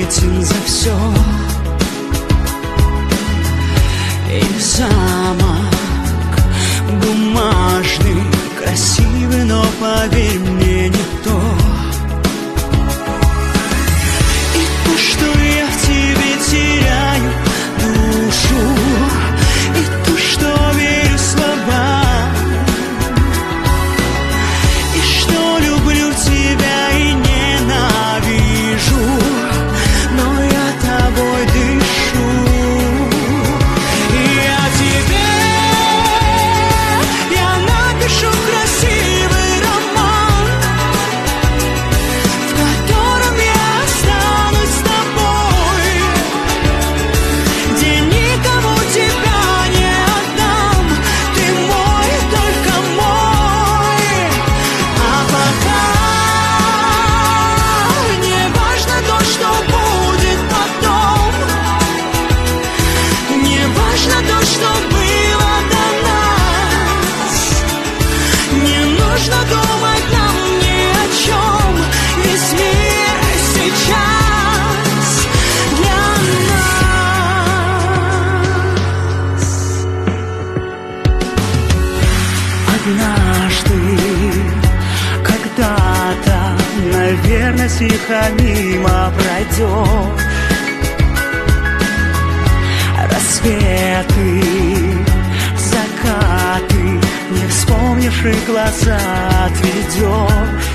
ответен за все. И замок бумажный, красивый, но поверь мне, не то. И то, что я в тебе теряю душу, и то, что верю словам, и что люблю тебя и ненавижу, но я тобой дышу. И я тебе, я напишу красивый роман, в котором я останусь с тобой, где никому тебя не отдам. Ты мой, только мой. А пока не важно то, что будет потом, не важно то, что было до нас. Не нужно думать нам ни о чем. Весь мир сейчас для нас. Однажды, когда-то, наверное, тихо мимо пройдет. Рассветы, закаты, не вспомнишь и глаза отведешь.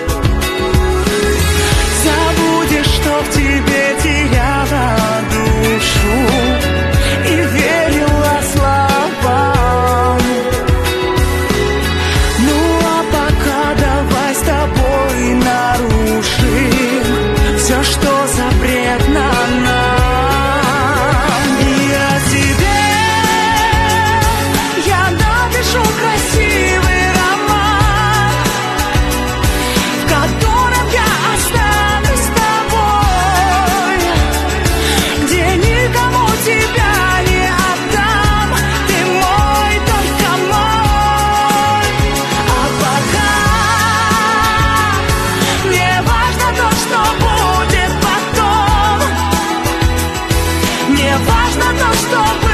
Забудешь, что в тебе теряла душу и верила словам. Ну а пока давай с тобой нарушим все, что запретно нам. Я тебе, я напишу красивый роман, в котором я останусь с тобой, где никому тебя не отдам. Ты мой, только мой. А пока не важно то, что будет потом, не важно то, что будет.